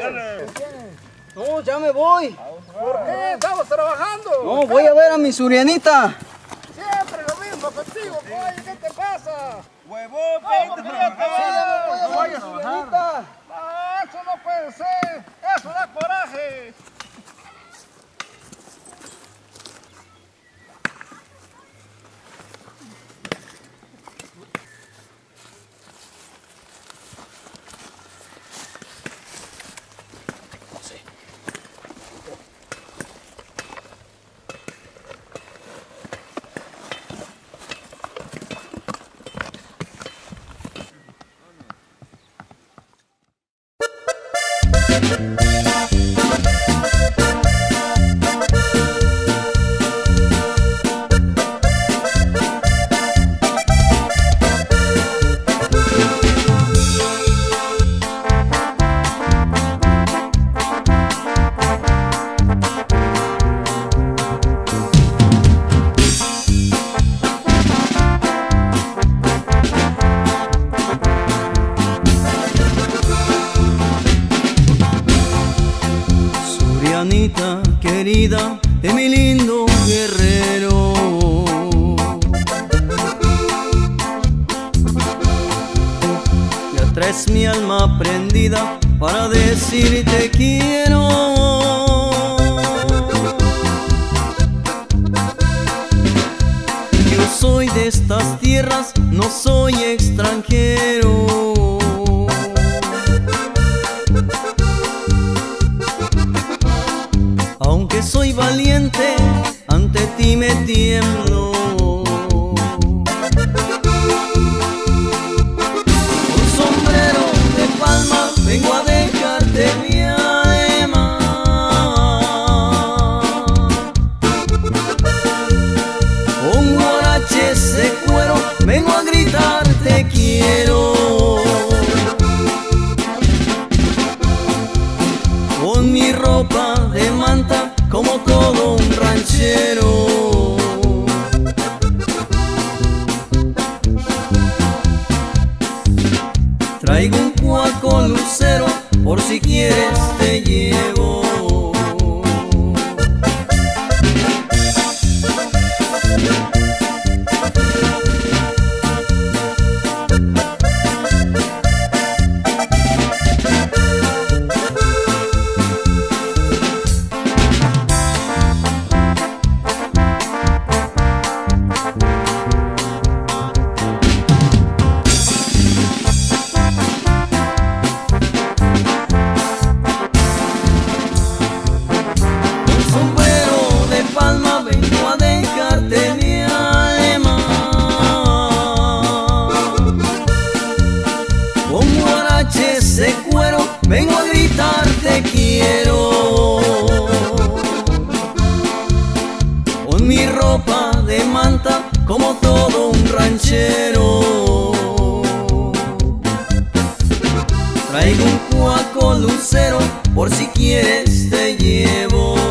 No, ya me voy. ¿Por qué? Estamos trabajando. No, voy a ver a mi Surianita. Siempre lo mismo contigo, oye, ¿qué te pasa? Huevón, No vayas, Surianita. Ah, eso no puede ser. Eso da coraje. Surianita querida de mi lindo guerrero, ya traes mi alma prendida para decirte quiero. Yo soy de estas tierras, no soy extranjero. Aunque soy valiente, ante ti me tiemblo. Con sombrero de palma vengo a dejarte mi alma. Con guaraches de cuero vengo a gritarte quiero. Con mi ropa de manta como todo un ranchero. Traigo un cuaco lucero, por si quieres te llevo. De cuero vengo a gritarte quiero. Con mi ropa de manta como todo un ranchero. Traigo un cuaco lucero, por si quieres te llevo.